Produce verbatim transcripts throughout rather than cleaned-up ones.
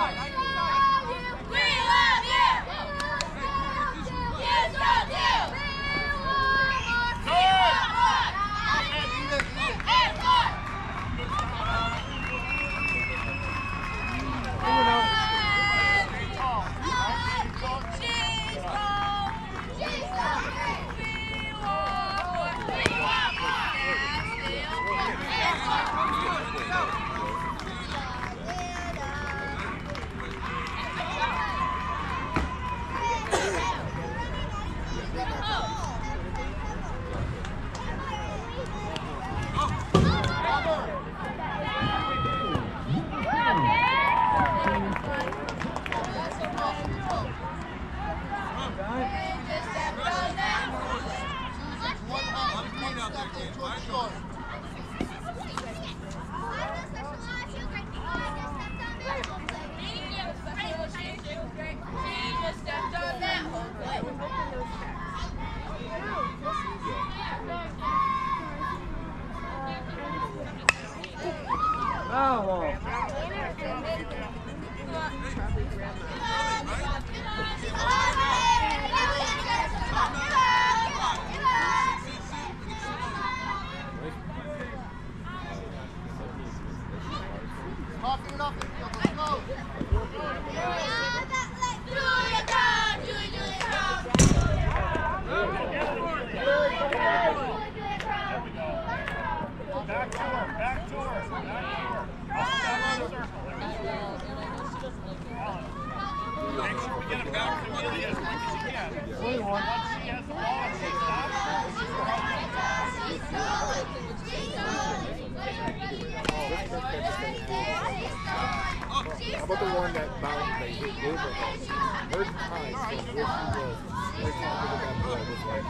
How about the one that bounced that hit over her? Her time from where she was, where she was that ball was like,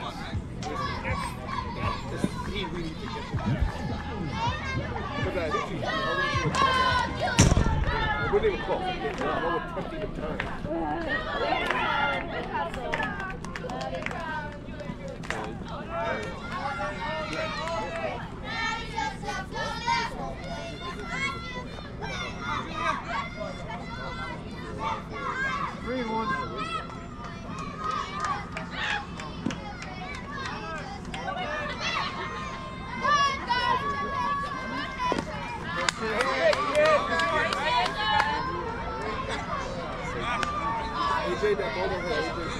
yes. He really needs to get to that. Because I think she already was coming. When they were close, they were attempting to turn. Three one. A J, that ball over there. A J,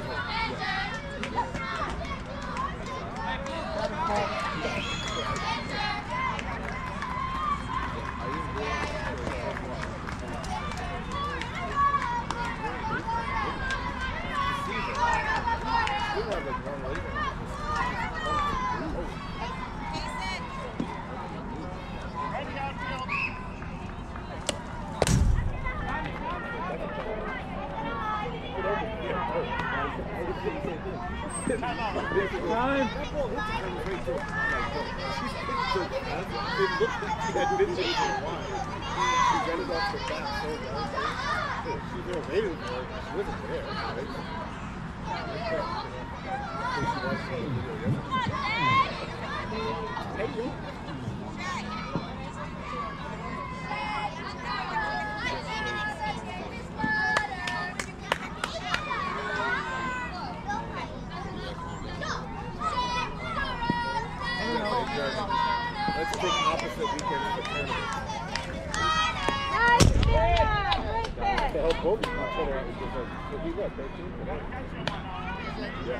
Time. It looked like she had been there for a while. She got it off the bat so well. She was waiting for it. She wasn't there. Right? So she watched the video yesterday. Hey, you. Let's take opposite weekends for tournament. Nice there! To help both of each other out because like, we got thirteen today. Yeah.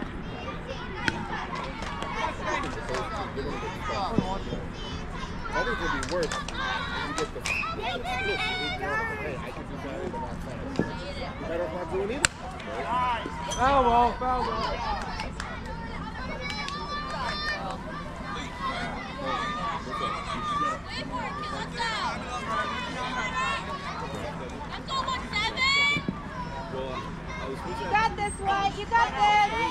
I think it would be worse if you get the split. Hey, I can do better than my friends. You better off not doing either. Foul ball, foul ball. You got this, White. You got this.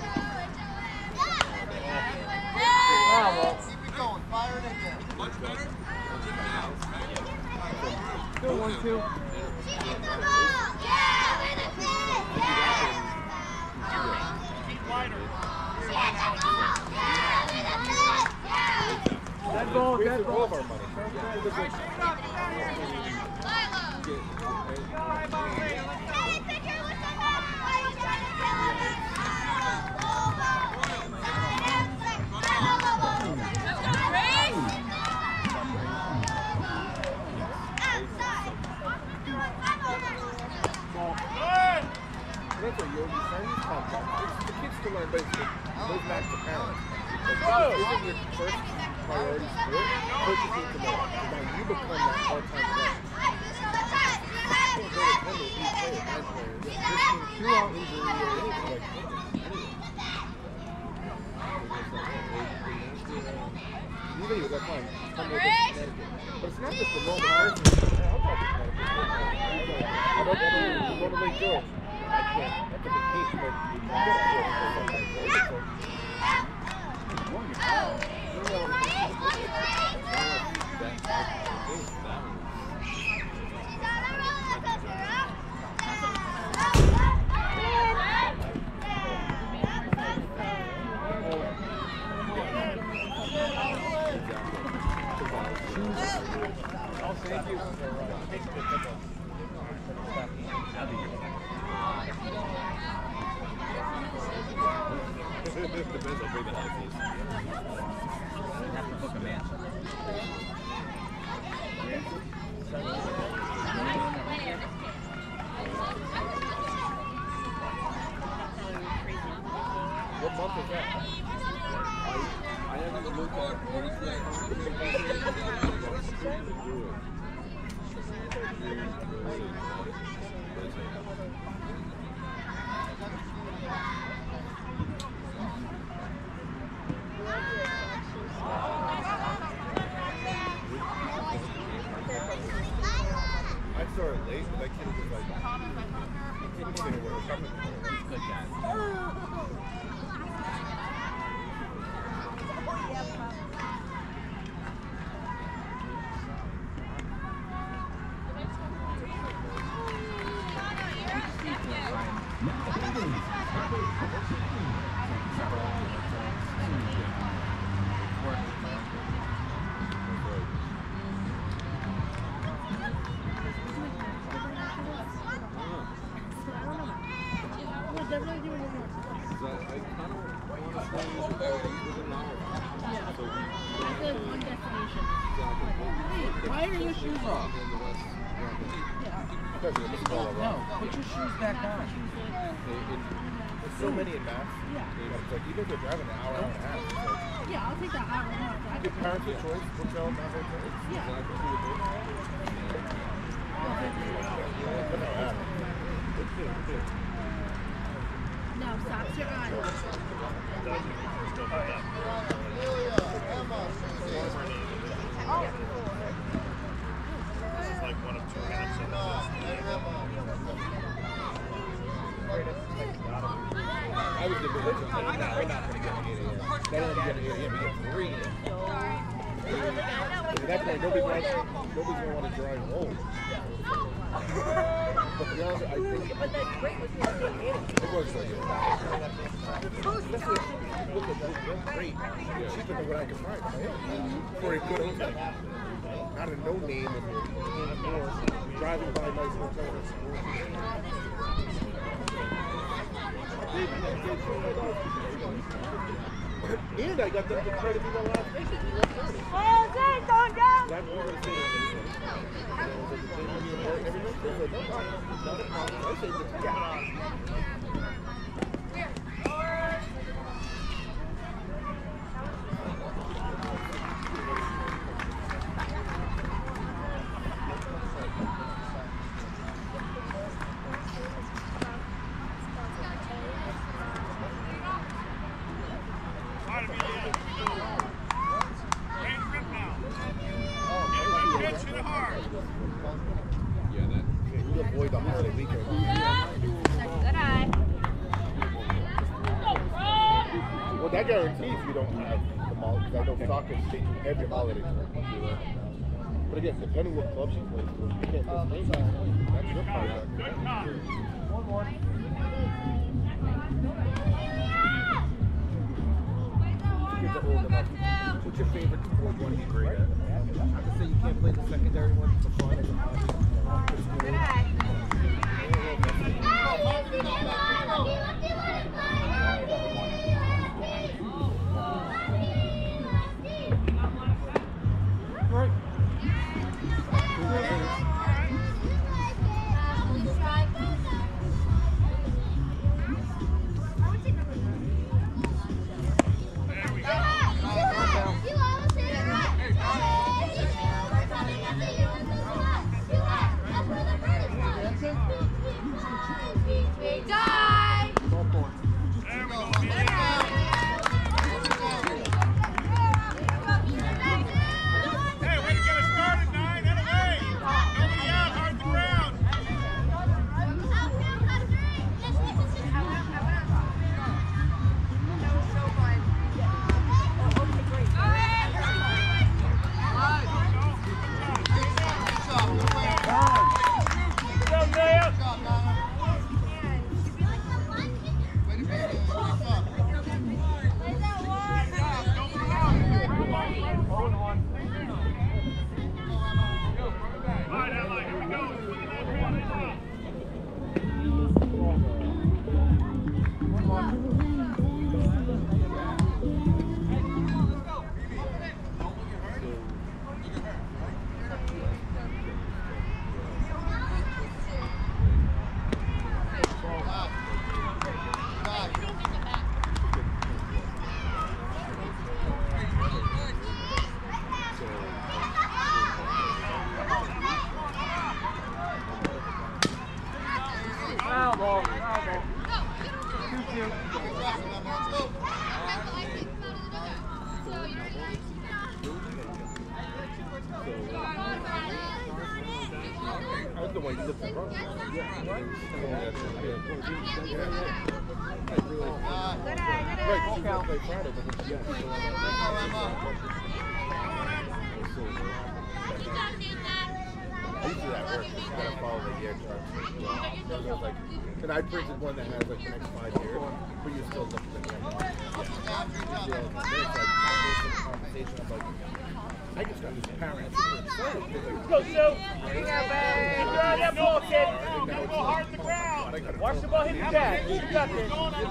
Foul ball. Keep it going. Fire it in there. Much better. Still one two. Dead ball, dead ball. All of our money. That's what you'll be saying. It's the kids to learn basically. Goes back to parents. Because this isn't your first priority sport. Coaches need to know. So now you become that part-time player. You can't go to ten or be player, nine player. This can injury or anything like that. Even you, that's fine. Come with us, but it's not just the normal person. I'll talk to Connecticut. How about that? Go to Lake George. I can't. That's a big case, but you can get it for something like Oh, thank you. what month is that? I haven't looked at I saw it late, but that kid was like, he couldn't say a word. He's a good guy. Why are your shoes off? No, put your shoes back on. There's so many in math. Yeah. It's like, even if you're driving an hour, hour and a half, it's like, Yeah, I'll take that hour and a half. I give can- parents a choice, put your own math choice. Yeah. No, socks are on. This is like one of two halves of I was the big one. No, we're not going to get an eight a.m. They don't get an eight a.m. We get three. At that point, nobody's going to want to drive home. But to be honest, I think But the break was here at eight. it was so good. That's what, look at those, they're great. Cheaper than what I could find. For a good hotel. Not a no name of it. Driving by nice hotels. And I got them to try to be the last thing. Oh, Zay, don't go! That's what we're going to say. Everything? They said, no problem. Not a problem. I said, yeah. Avoid the holiday weekend. Good eye. Well, that guarantees you don't have the mall, because I know soccer stays every holiday. But again, depending what club she plays for, you can't just name that. That's your part. One more. kids are old enough. What's your favorite sport you want to be great at? I can say you can't play the secondary ones for fun. It's Good eye. Right. Die! Ball point. Hey, way to get us started, nine, and away! Nobody out, hard the ground! Go, Leah! All right, Emma, here we go. Foul ball, foul ball. two two. That's the way you look at Ross. Yeah. Right. Good eye, good Right, eye. she's gonna play Friday, but then she has to go I used to do that work. Just kind of follow the year charts. Well, like, and I printed one that has like the next five years, but you still look at the next yeah, it's like conversation of like, I just got this parent super excited. Like, Go, Sue! Bring that back! Keep throwing that ball, kid! Don't go hard to the ground! Watch the ball hit the tag. You got this.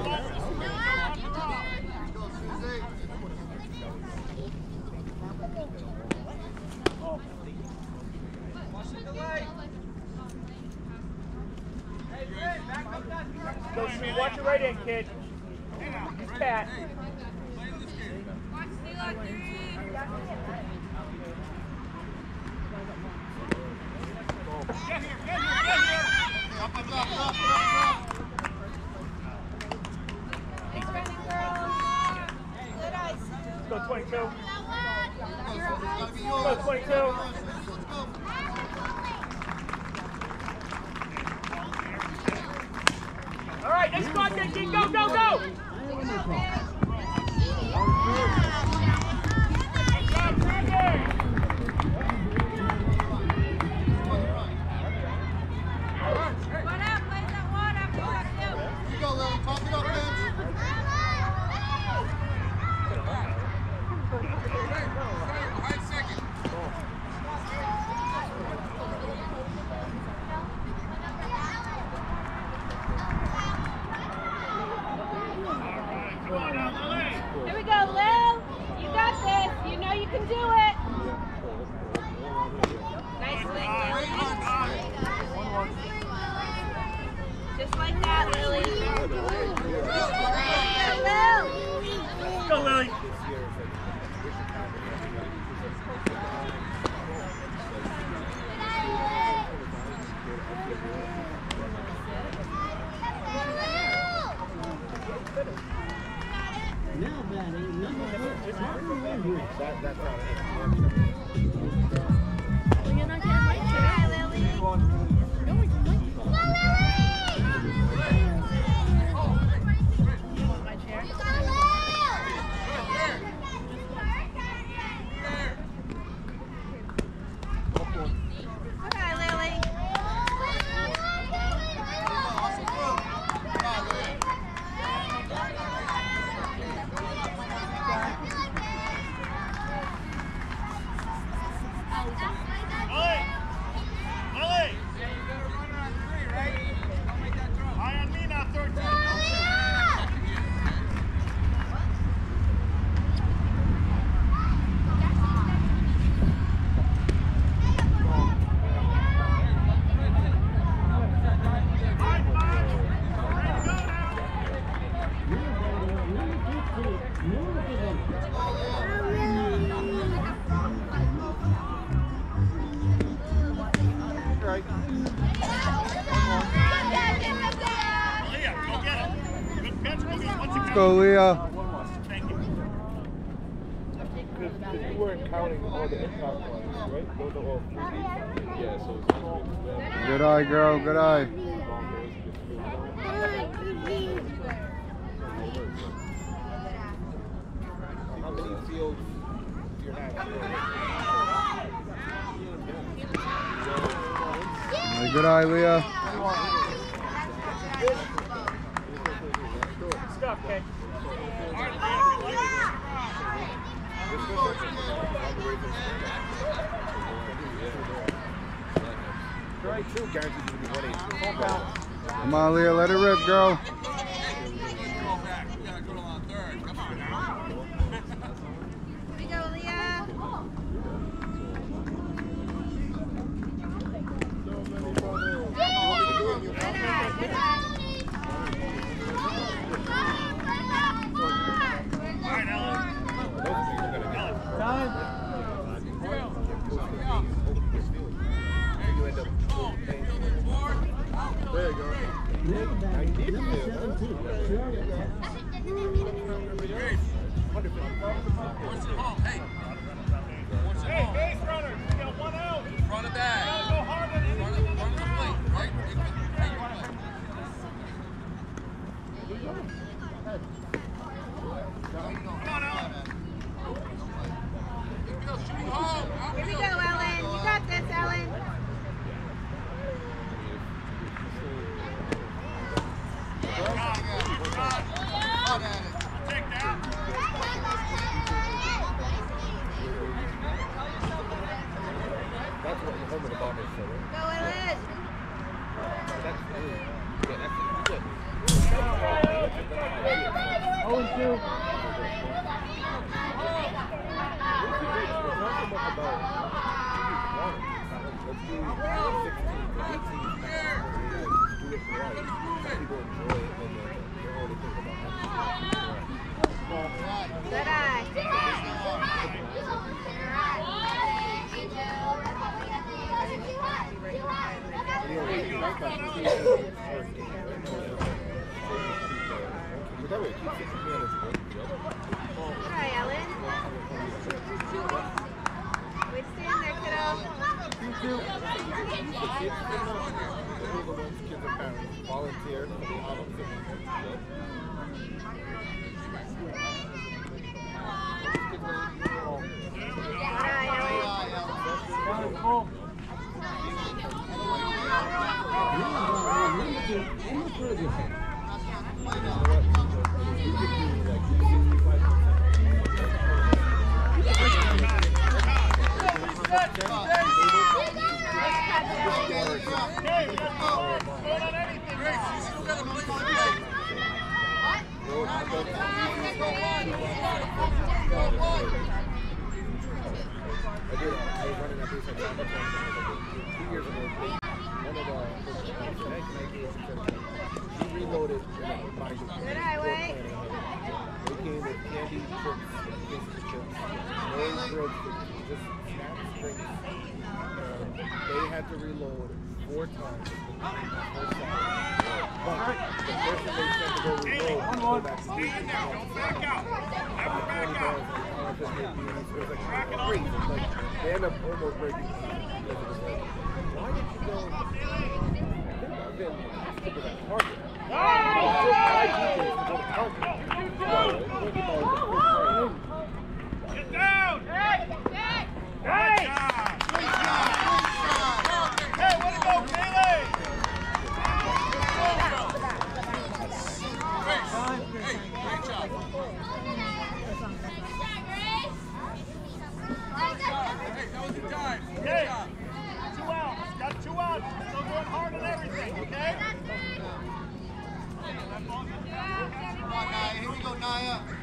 Go, Sue, watch your right end, kid. He's Pat. Get here, get here, get here! Up, up, up, up, up. Nice running, girls. Good eyes. Let's go twenty-two. Gotta be Go yours. twenty-two. Let's go. All right, next contact, kid. Go, go, go! Good job, Brandon! What up? Play that water. Here you go, Lily. Pump it up, Vince. Behind second. Come on now, Lily! Here we go, Lil. You got this. You know you can do it. Nice swing, Lily. Just like that, Lily. Lil. Go, Lily! that, that's not it. Well, you're not getting my chair, Lily. No, it's my You want my chair? Okay, Lily. Come on, Lily. Right. Let's go, Leah. Because you weren't counting all the impact ones, right? Those are all three. Yeah, so it's Good eye, girl. Good eye. How many fields do you have? Good eye, Leah. Stop, okay? Try two guaranteed to be one eighty. Come on, Leah. Let it rip, girl. We go, Leah. There you go. I need to Hey, base runners, you got one out. Front of bag. Go hard on it. Front of, front of the plate, right? Take the, take your plate. Shooting home. Here we go, Ellen. You got this, Ellen. Take that. That's what the home of the Bombers said, right? Go, Ellen. That's three. Yeah, that's it. Oh, and two. Good eye. Try, Ellen. Wait, stand there, kiddo. Volunteer for the autumn. I did. I was running that base like two years ago. One of the he reloaded and then combined it. Good eye, Wade. They came with candy, chips, biscuits, chips, no grilled chips, just snacks, drinks. Um, they had to reload four times. But the person they sent to go reload, go back to Stay in there. Don't back out. Never back out. They end up almost breaking. Why did you go? I think I've been to that target. I took five people to go to target. Get down. Hey. Hey. Hey. Hey, way to go, Bailey. Hey, great job. Hey, that was your time. Good Hey, job. two outs. Got two outs. Still going hard on everything, okay? Come on, Naya. Here we go, Naya.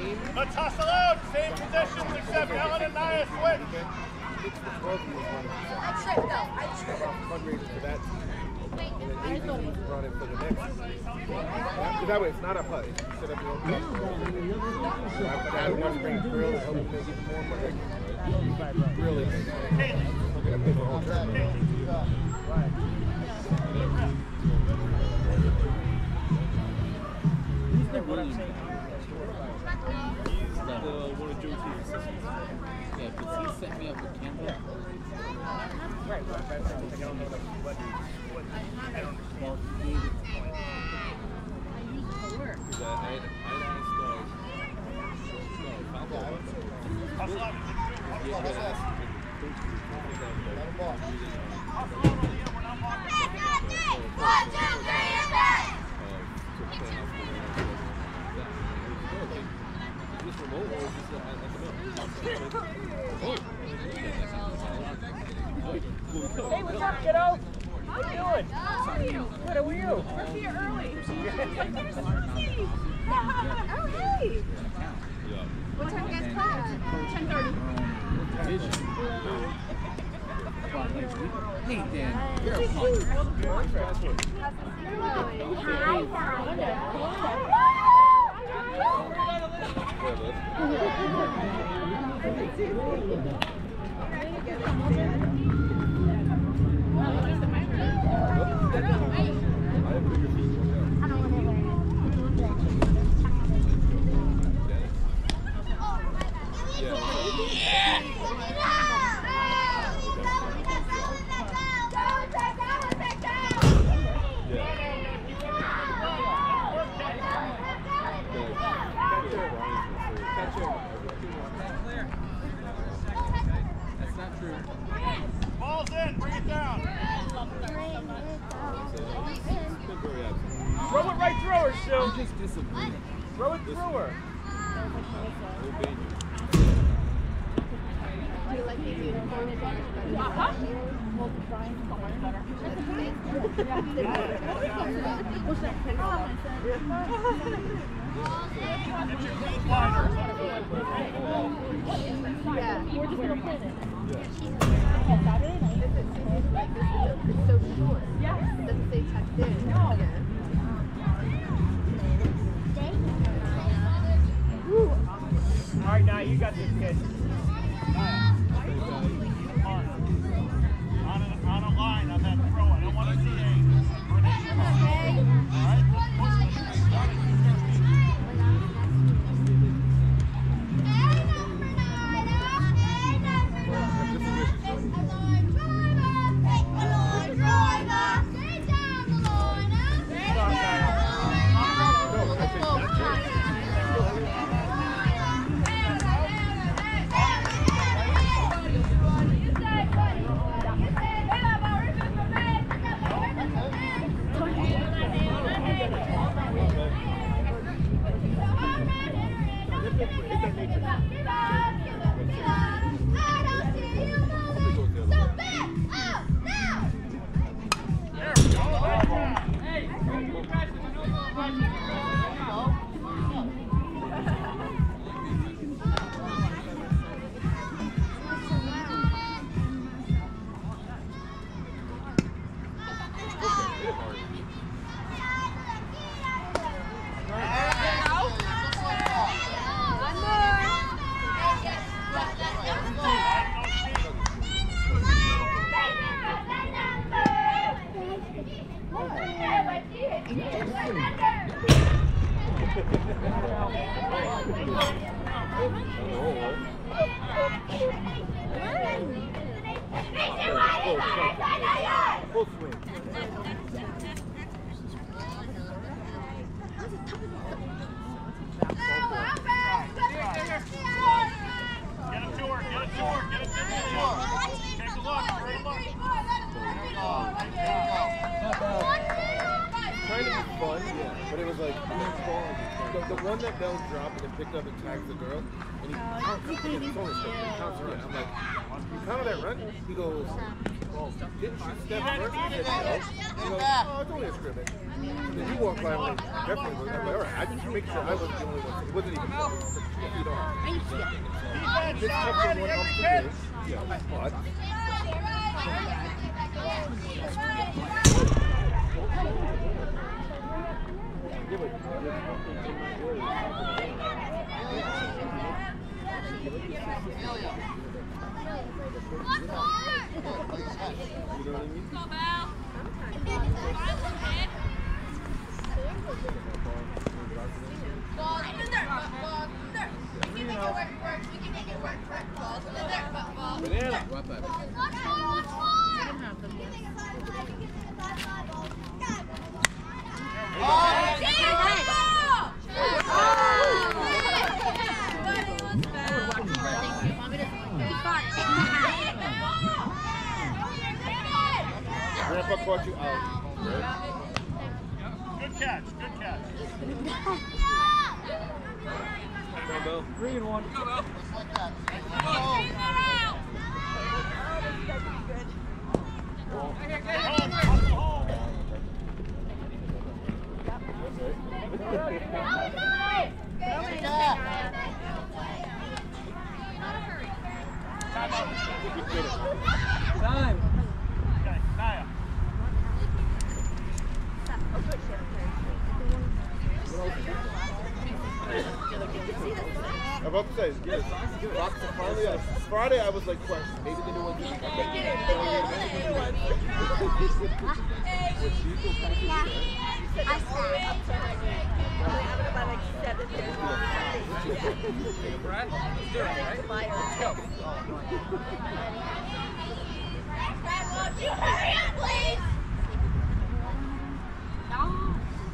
game. Let's hustle out. Same positions except Ellen and Nia switch. It's the twelve years running for I that. tripped though. I tripped. Fundraising for that team. And then eight teams running for the next team. That, that way, it's not a putt. It's set up your own cup. So after that, we want to bring grill and help them make even more money. Really make money. We're going to pay for the whole tournament. Who's the William guy? He's the one of Joe's assistants. Yeah, because he set me up with Campbell. Right, but I don't know what, what, I don't understand. Because I, I'd, I'd asked, uh, no, Falco, Hustle up. yeah, I asked him to coach me for is this remote or is this at the mill? Hey, what's up, kiddo? How you doing? Good, how are you? We're here early. Oh, hey. What time you guys play? ten thirty. Hey, Dan, you're a punk. That's not true. Ball's in, bring it down. Throw it right through her, Sue. I'm just disappointed. Throw it through her. Do you like these uniforms? Uh-huh. Yeah, we're just gonna play it. Saturday night. It's so short. Yeah. It doesn't say tucked in. No. All right, now you got this, kid. On a, on a line on that throw. I don't want to see a grenade. All right, let's push this. Start at two thirteen. Full swing. Get him to her, get him to her, get him to her. Take a look, take a look. Trying to be fun, but it was like, the, the the one that Bell dropped and picked up and tagged the girl, and he counts it. He counts her run. I'm like, you counted that run? He goes, well, didn't she step first? I said, no. He goes, oh, it's only a scrimmage. And then you walk by, I'm like, definitely. I'm like, all right, I just make sure I was the only one. It wasn't even two feet off. This comes from one off the base. Yeah, but. Grandpa caught you out. Good catch, good catch. Three and one. Go, Bell. Time. Okay, Naya. I'm about to say, yeah, Friday, I, Friday I was like, question, maybe the new one didn't come back. I sat up to my like seven Brad, let's do it, right? Let's go. Brad, won't you hurry up, please? No.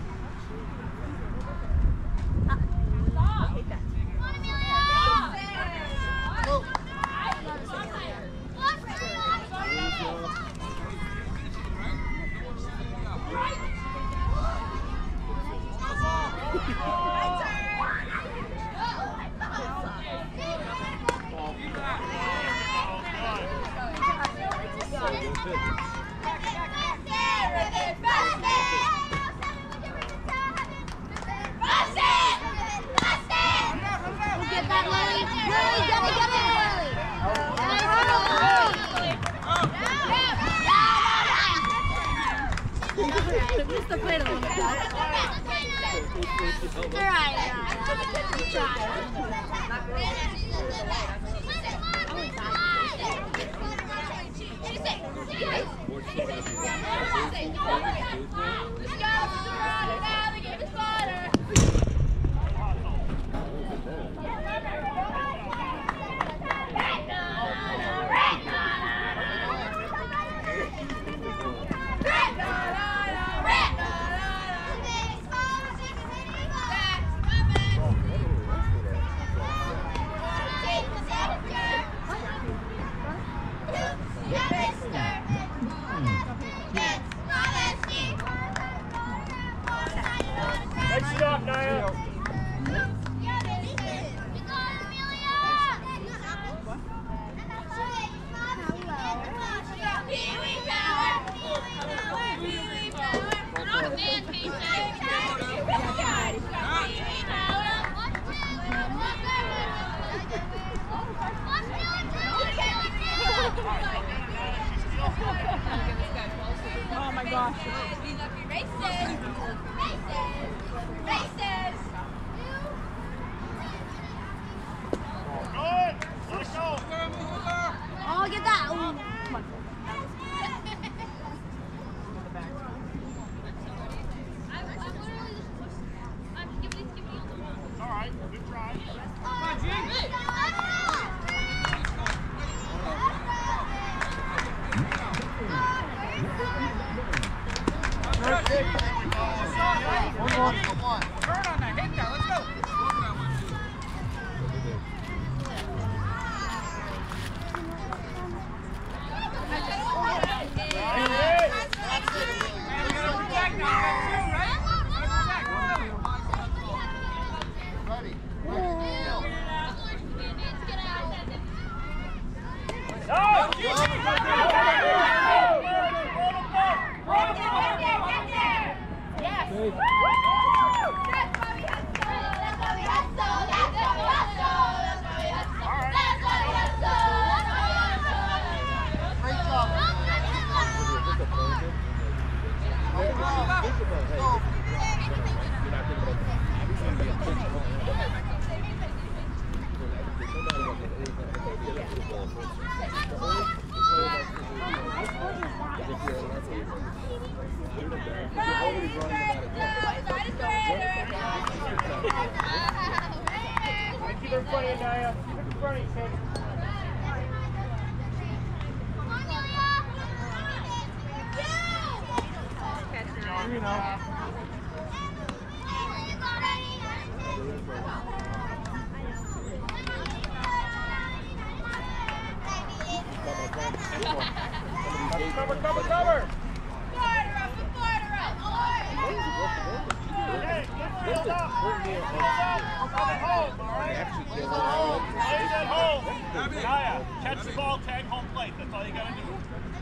Next stop, Naya. Oh my gosh. Races! Races! Races! Good. Let it go. Oh, get that. Ooh. Come on. All right, good try. Turn on that. Hit that. Let's go. Keep it in front of you, Naya. Keep it in front of you, Kate. You know. Cover, cover, cover! Catch the ball, tag home plate. That's all you gotta do.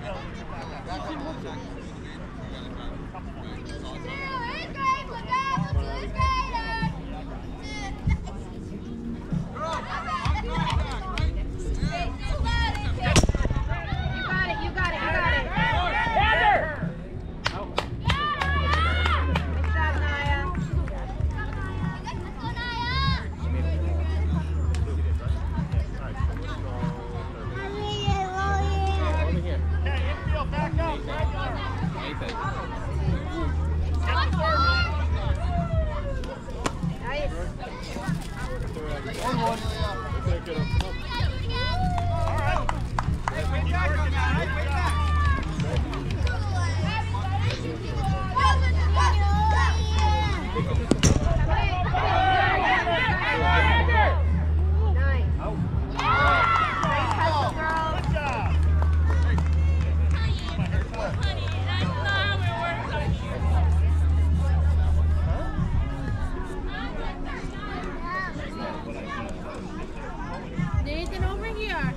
Nathan, over here.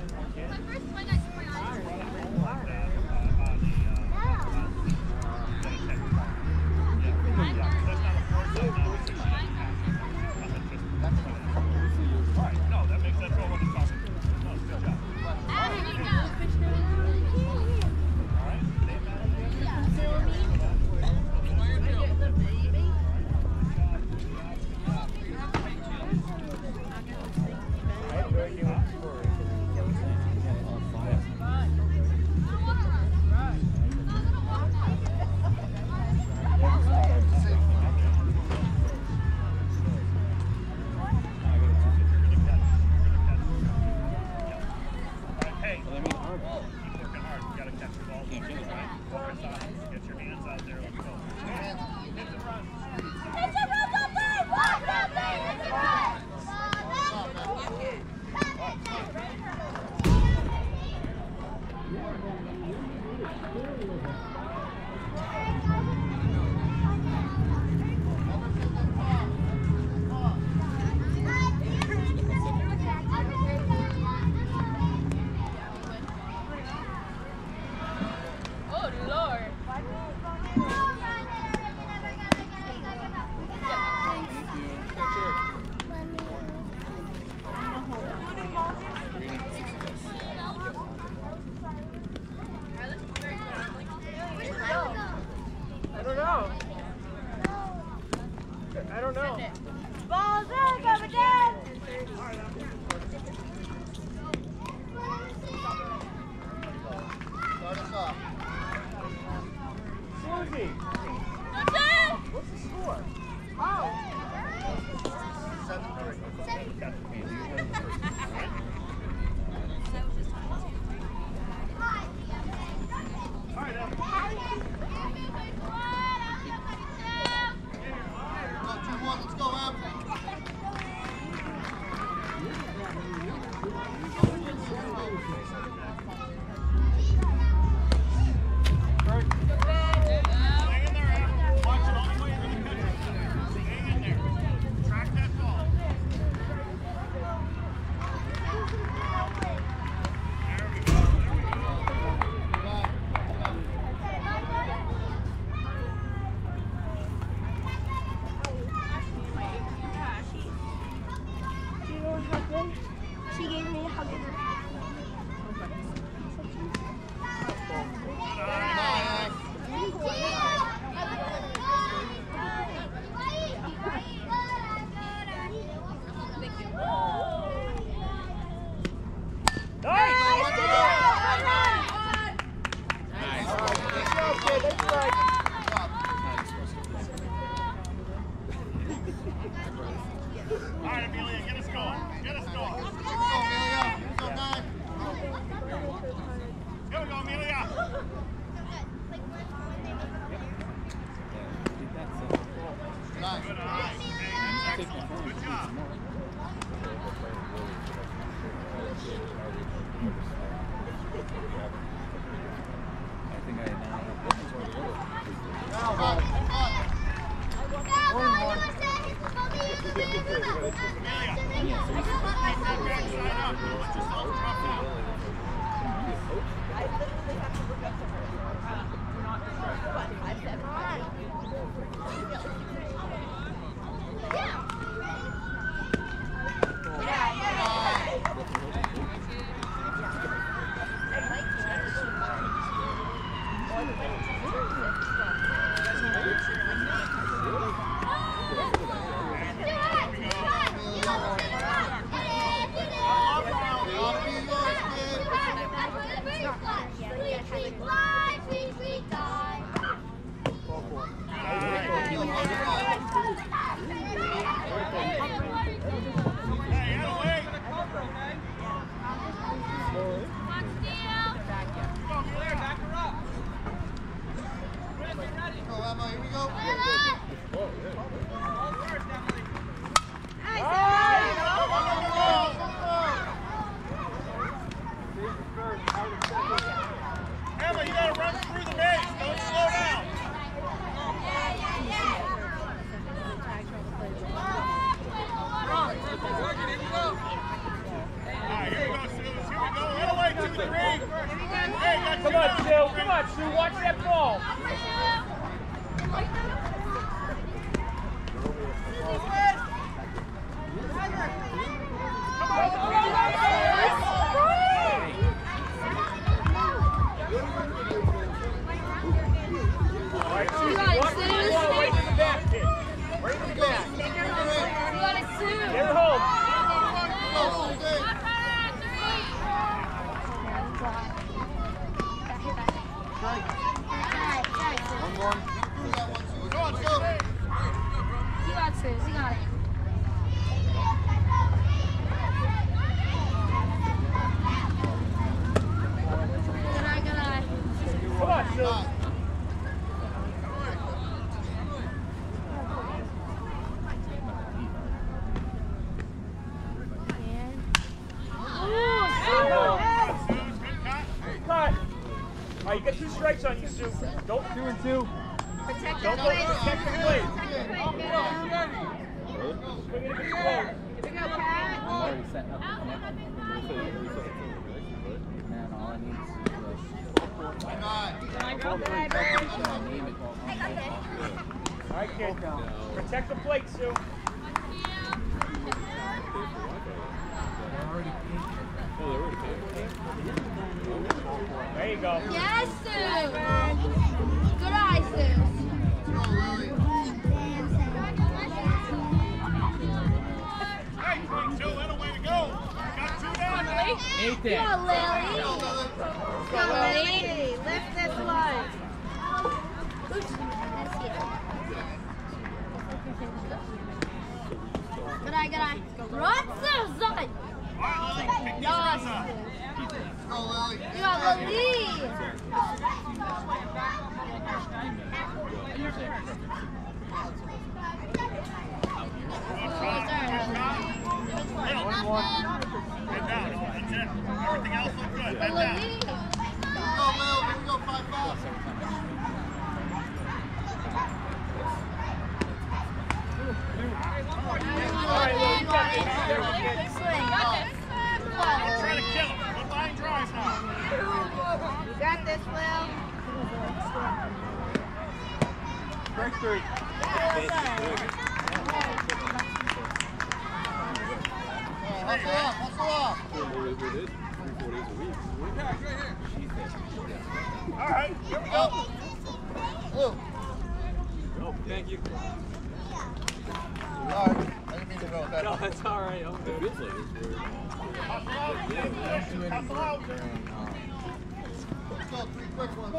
I don't know. Ball's in, over there. Susie! What's the score? Oh! Let's go, Em. Hang in there, Em. Watch it all the way into the pitch. right, Amelia, get us going. Get us going. Let's go, Amelia. Let's go, guys. Here we go, Amelia. Nice. Good eye. Hey, that's excellent. Good job. I think I now have Emma, you gotta run through the base. Don't slow down. Alright, here we go, Sue. Here we go. Right away, two, three. Hey, got Come on, Sue. Come on, Sue. Watch that ball. Right, Sue. Watch the ball right to the back, kid. Right to the back. Get her home. One more. Go on, Sue. He got it, he got it. Good eye, good eye. Come on, Sue. Cut. All right, you got two strikes on you, Sue. Don't two and two. Protect Don't the go plate. protect the plate. Protect the plate. Swing it against the wall. Here we go, Pat. I'm already setting up the connection. Man, all I need is name it all. All right, kid. Protect the plate, Sue. There you go. Yes, Sue. Good eye, Sue. Hey, two, little way to go. Got two down. Nathan. Go, Lily. Go, Lily. Lift this line. Good eye, good eye. Run, Sue, son. Yes. You got the lead. One, one. Head down. That's it. Everything else looks good. Head down. Go, Lil. Here we go, five, five. All right, Lou, you got this. Don't try to kill him. Good line drives now. You got this, Will. Break three. Hustle up, hustle up. All right, here we go. Lou. Thank you. All right. I didn't mean to go with that. No, it's all right. I'm good. Hustle out, Jim. Hustle out. Let's go, three quick ones.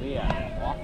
Leah, off.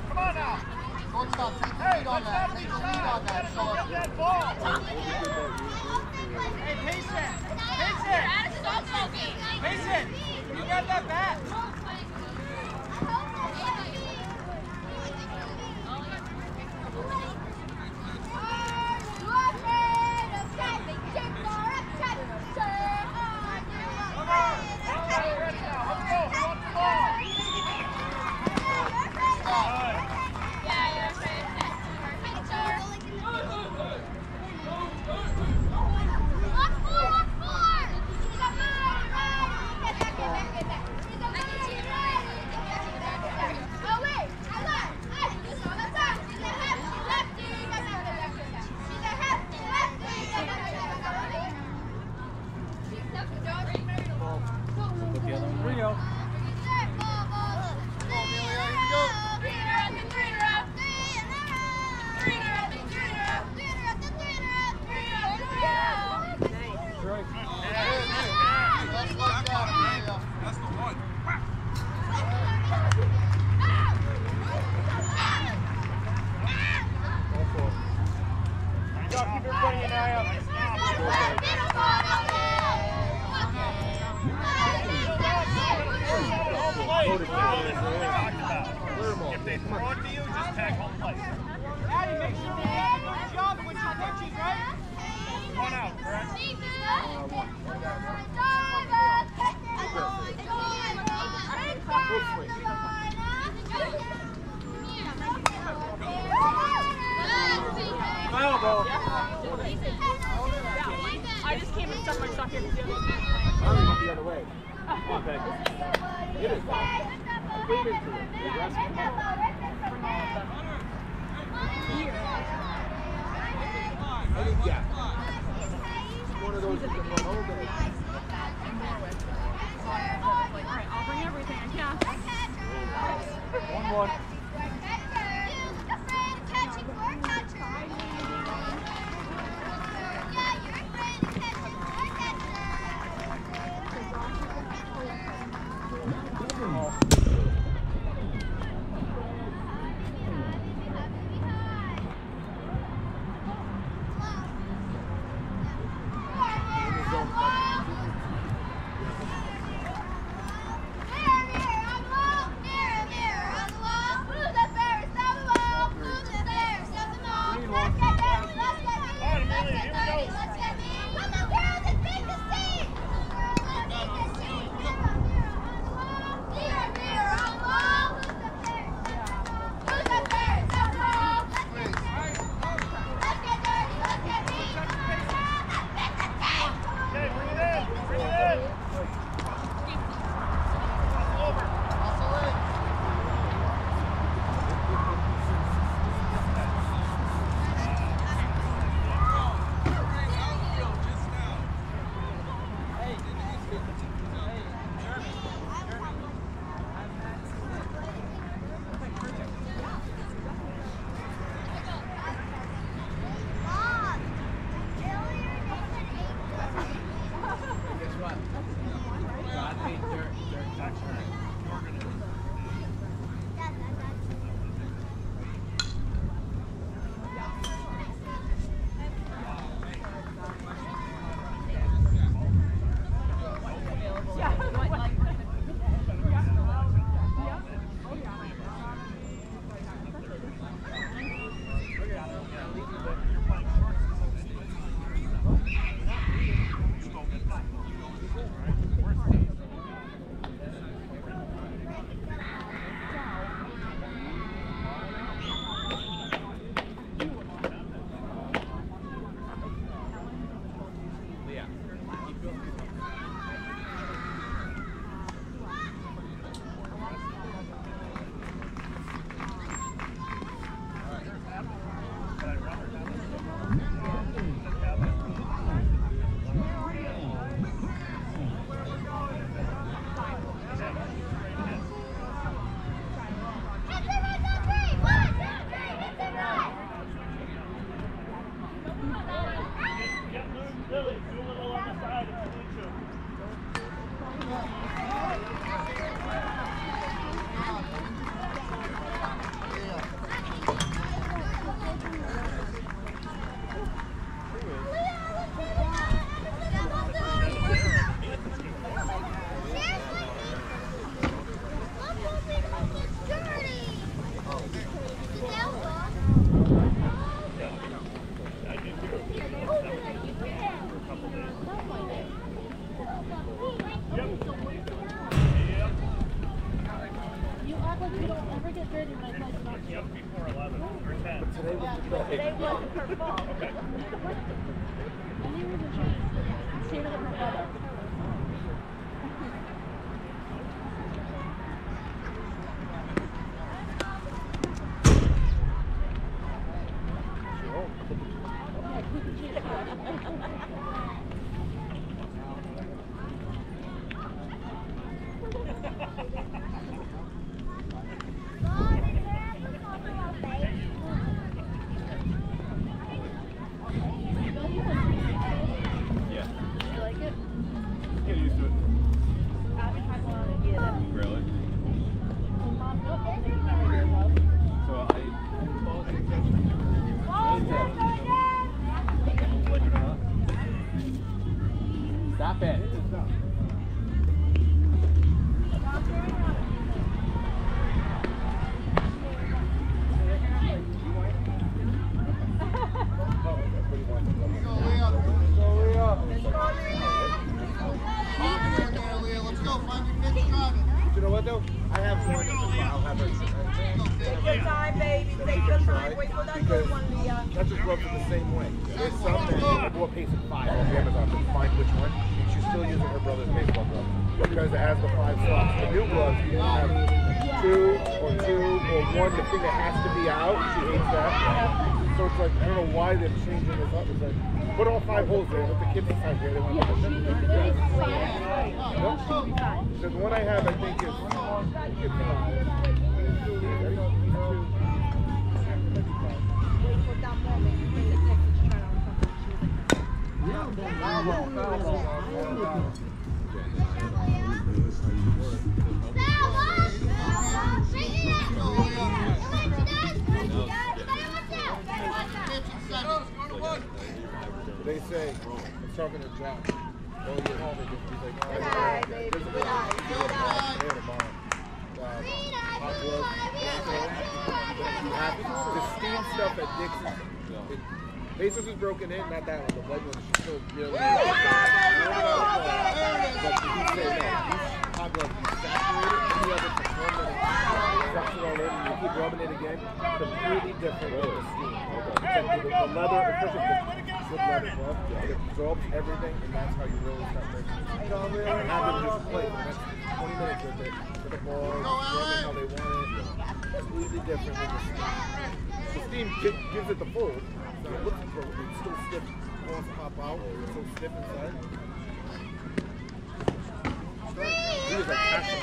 Hey, let's have the lead on that. Take the lead on that. So, get that ball. Follow this what we talked about. If they throw it to you, just tag home plate. Maddie, make sure you have a good job with your pitches, right? One out, correct? Foul ball. I just came and stuck my sock in the other way. I'm going the other way. Come on, Peg. Get it. Lean into it. Aggressive. I think, yeah. It's one of those you can run all day. Alright, I'll bring everything I can. One one. Stop it. what though? I have one. I'll have her. Take your time, baby. Take your time. Wait for that good one, Leah. That just rubs it the same way. There's some that I bought pace at five on Amazon to find which one. She's still using her brother's baseball glove because it has the five slots. The new gloves, you have two or two or one. The thing that has to be out. She hates that. So it's like, I don't know why they're changing this up. It's like, put all five holes there. Let the kids decide where they want to put them. So the one I have, I think, is. They say, I was talking to John. Oh, yeah, he's like, oh, Good eye, baby. Good eye. Good eye. Hot gloves. The steam stuff at Dixon. Basis is broken in, not that one. The white one, she's still really. But he said, no, these hot gloves, you saturate it, you have it for one minute, sucks it all in, and you keep rubbing it again. Completely different with the steam. Okay. So the, the leather, especially the good leather glove, it absorbs everything, and that's how you really start making it. And have them just play for the next twenty minutes with it, with the ball, rubbing how they want it. Completely different with the steam. The steam gives it the fold. So it looks like it's still stiff. Balls pop out. It's so stiff inside. He was like catching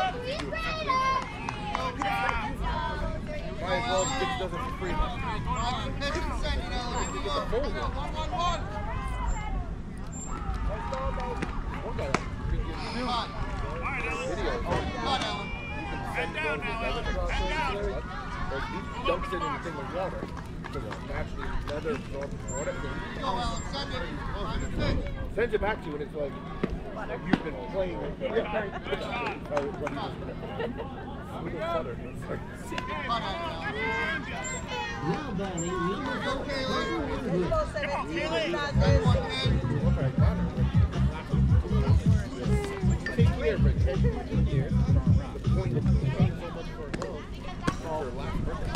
Might as well Dix does it for free. You get the fold. One guy videos. Head down now, Ellen. Head down. He dumps it in the thing with water. Because it's naturally leather absorbs water. Sends it back to you and it's like you've been playing with it. Yeah. Now batting number fourteen. Take care, but take care. The point of paying so much for a glove is your last birthday.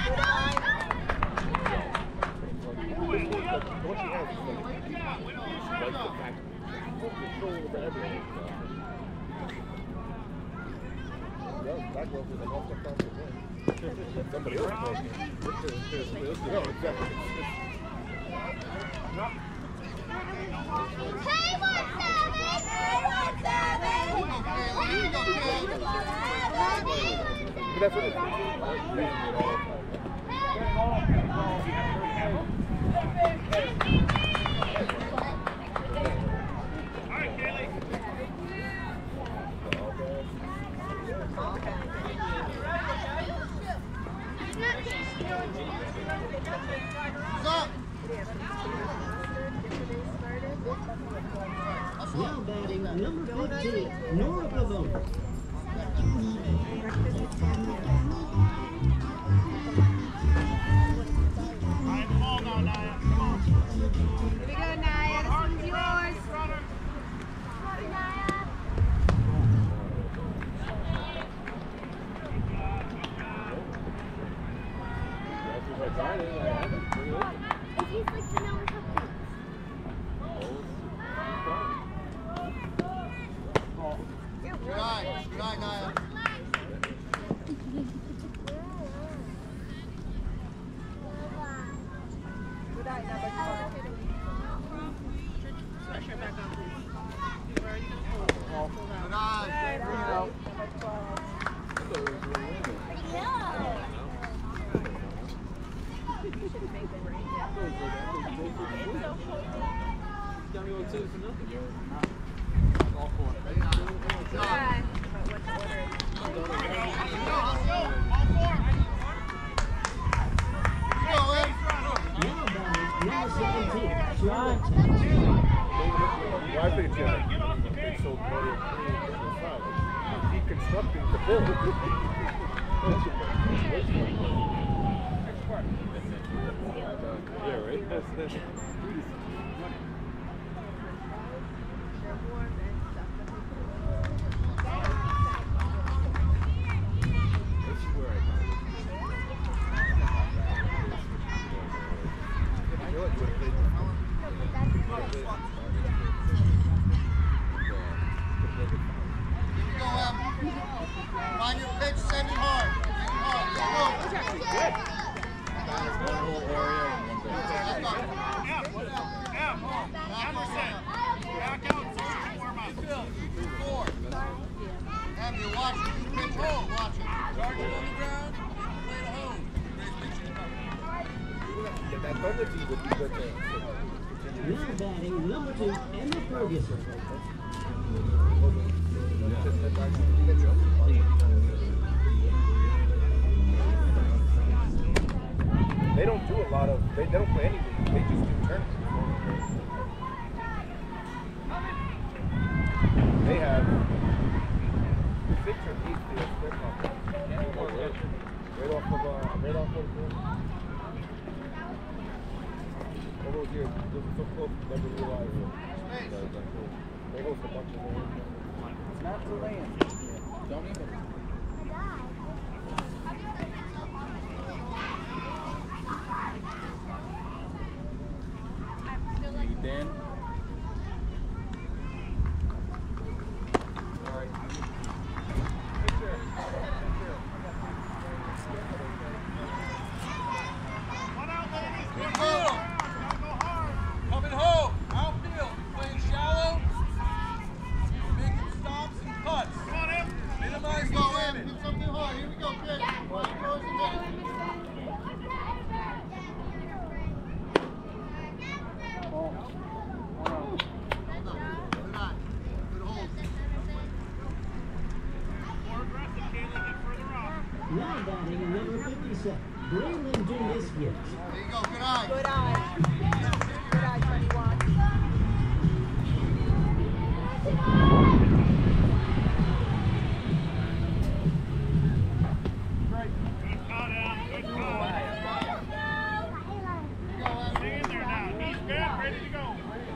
What she has is like, she likes the fact that she's full control over everything. That glove was like off the top of the wing. Somebody else broke it. No, exactly. Hey, one seven! Hey, one seven! But that's what it is. Now batting number fifteen, Nora Pavone. Alright, come on now, Naya. Come on. Here we go, Naya. This one's yours. Good eye. Good eye, Naya. Good eye, number twelve. Pressure back on, please. Where are you going to pull? Pull Good down. eye. Good eye, number twelve. You should make the rain. Got me on two for nothing. All four. Good eye. But what's the order? Let's go. Let's go. All four. Go, Ed. Now batting number seventeen, Sean. Why they Jimmy? It's so loyal inside. Deconstructing the build. Yeah, right? That's, that's They're warm and stuff. Good to continue. Now batting number two, Emma Ferguson. They don't do a lot of, they, they don't play anything, they just do tournaments. They have six or eight field square complex. Right off of, uh, right off of the over here, this is so close, never realized it. They host a bunch of them. It's not the land. Don't even. Dan? Coming home, outfield, playing shallow, making stops and cuts. Come on, Em. Minimize the damage. Give something hard. Here we go, kid. Now batting number fifty-seven, Braylon Dunis. There you go, good eye. Good eye. Good eye, twenty-one. Good call, Em. Good call. Stay in there now. He's bad, ready to go.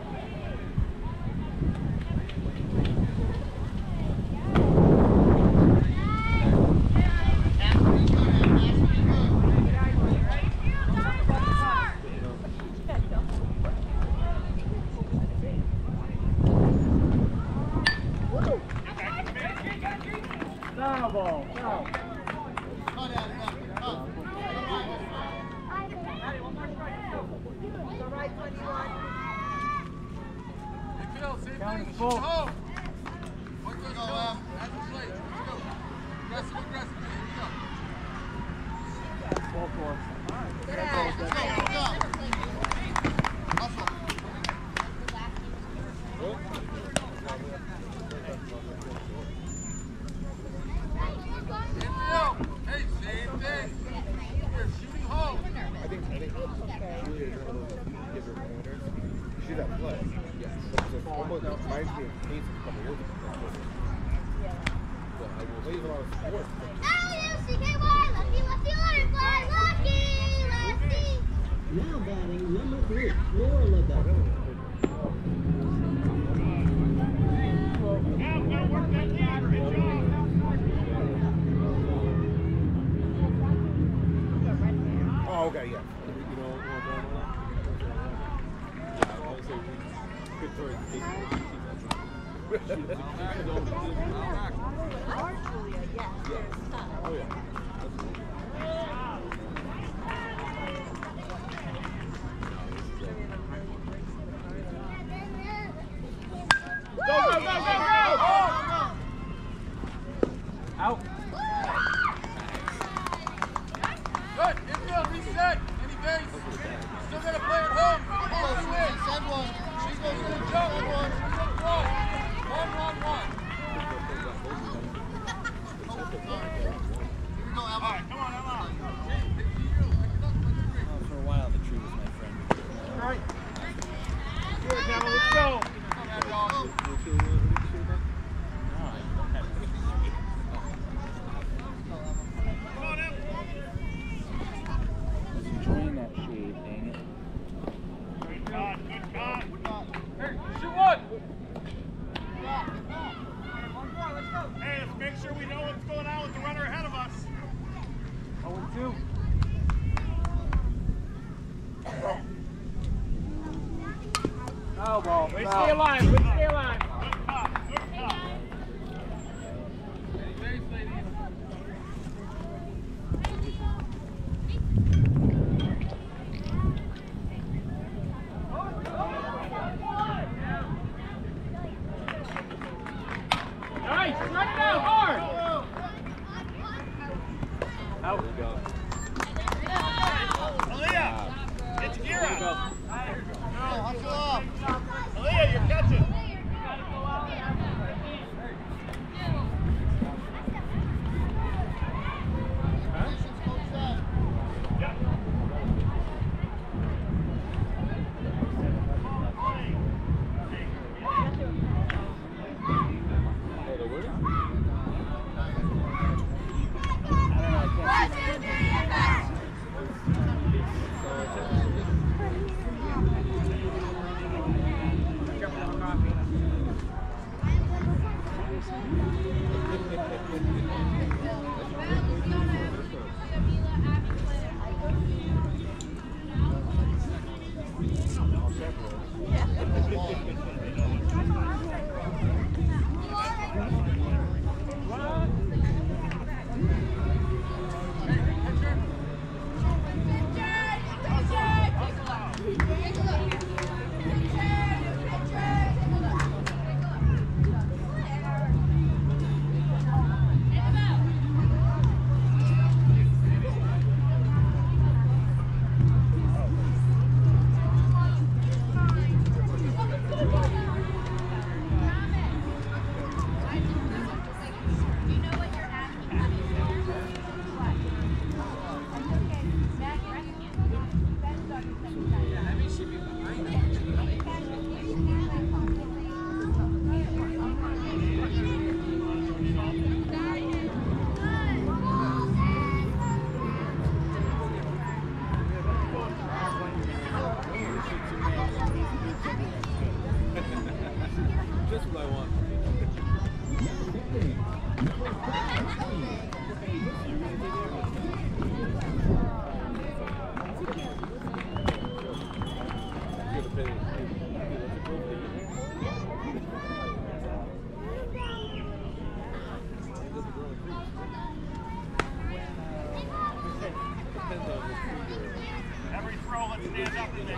Foul ball. Foul. All right, twenty-one. Hey, Phil, same Count thing. is Shoot full. home. One goes home. At the plate. Let's go. Aggressive, aggressive. Here we go. Full course. Good eye. Infield. Hey, same thing. You're shooting home. I think, I think Julia is one of those gives her pointers. She's at play. Yes. It almost reminds me of Case a couple years ago. But I will play a lot of sports. Now batting number three, Laura LaBelle. Now, gotta work that lever. Hit you off. Oh, okay, yeah. You know, I would say good choice. Julia, yes. Oh, yeah. Go, go, go, go, go! Out. Good. Infield, reset. Any base. Still got to play at home. Hold you in. Send one. She goes to the jump. Send one. One, one, one. Here we go, Emma. All right, come on, Emma. Oh, for a while, the tree was my friend. All right. Good, Emma, let's go. Come on, dog. No, I don't have it. Come on, Emma. I was enjoying that shade, dang it. Good God, good God. Hey, shoot one. Hey, let's make sure we know what's going on with the runner ahead of us. Oh, and two. Foul ball. Let's stay alive. Let's stay alive. Good cop, good cop. Any base, ladies. Nice. Run it out hard. Out. Aaliyah, get your gear out. This is what I want. Every throw, let's stand up and make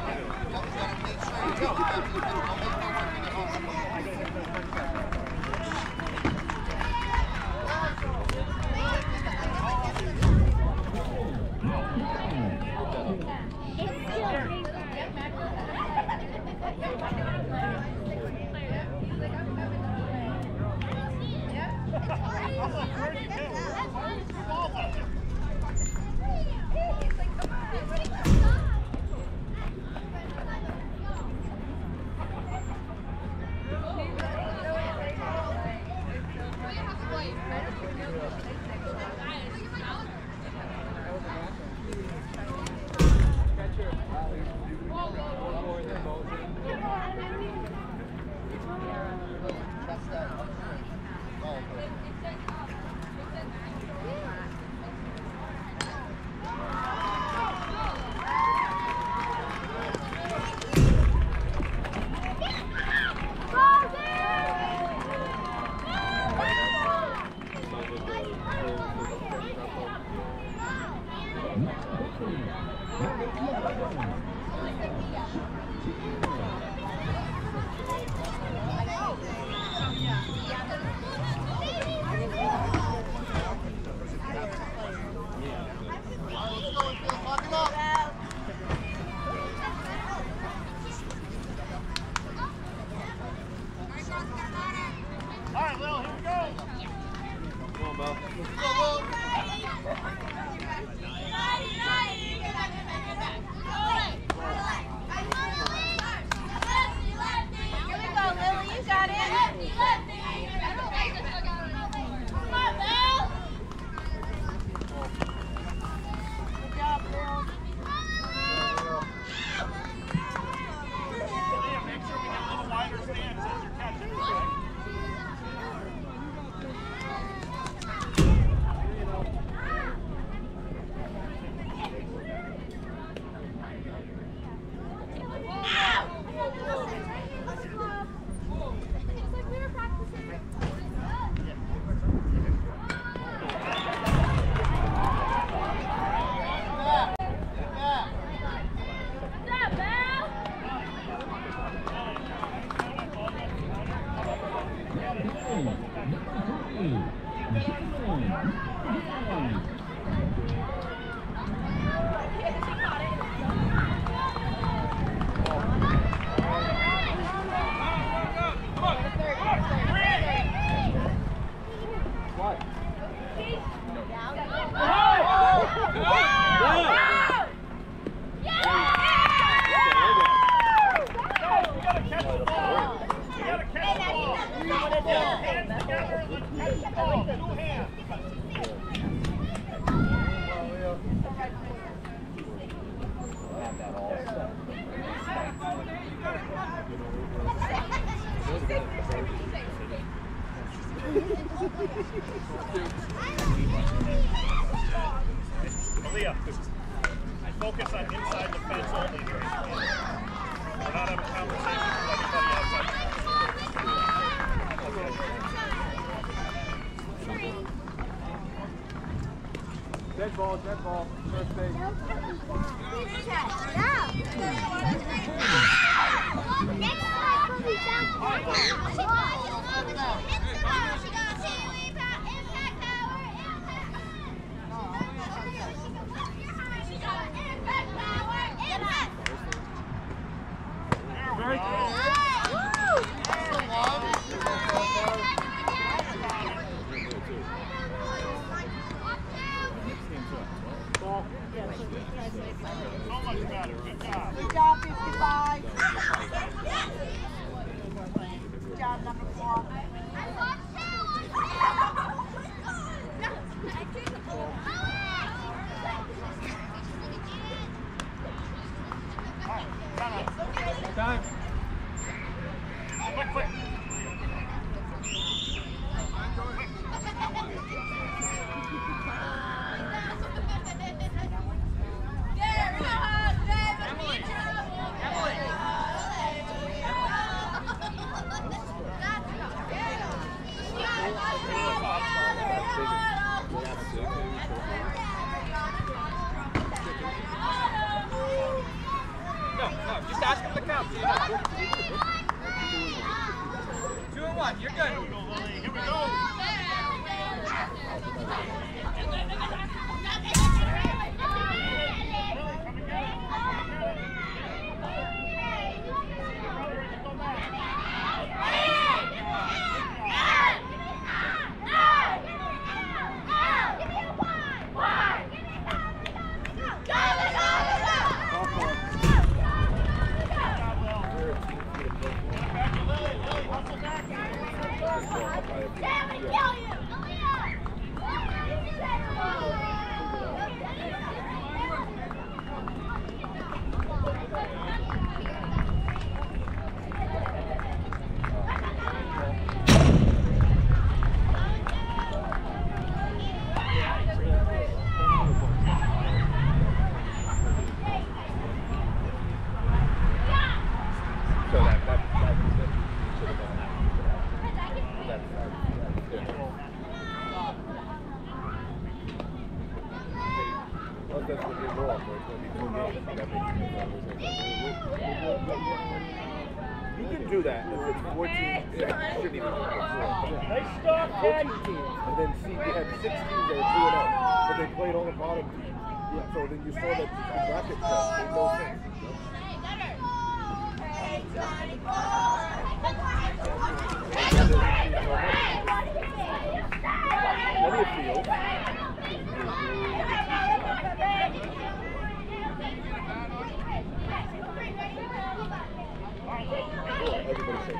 Leah, focus on inside the fence only. We're not having conversations with anybody outside. Dead ball, dead ball. First base. Very good. So much better. Good job. Good job, fifty-five. Good job, number four. Time. Quick, quick. No, no, just ask him to count. So you know. Two and one, you're good. Here we go. You can do that if it's fourteen. Yeah, shouldn't even be four. Nice start, fourteen teams, and then see, we had six teams that were two and oh, but they played all the bottom teams. Yeah. So then you saw that the bracket test made no sense. Plenty of field. Everybody said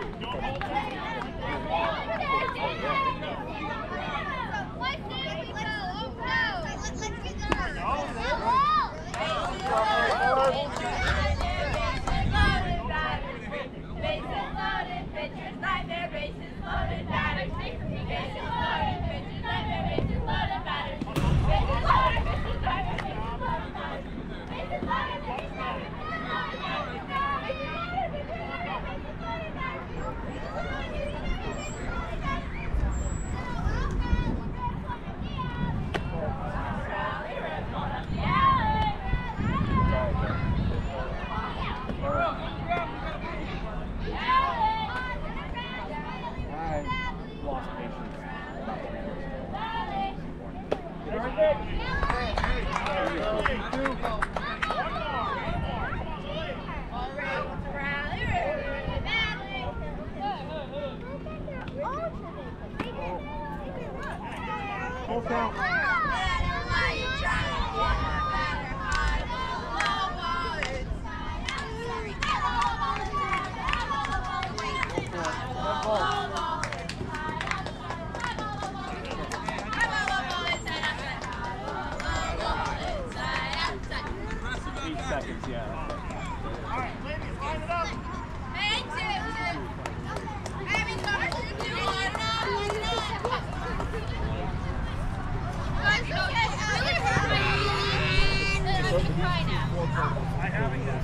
seconds, yeah. All right, ladies, line it up. Hey, two. Abby, start to do it. Line it up, line it up. Guys, okay, really hurt my hand. I'm trying now. I haven't yet.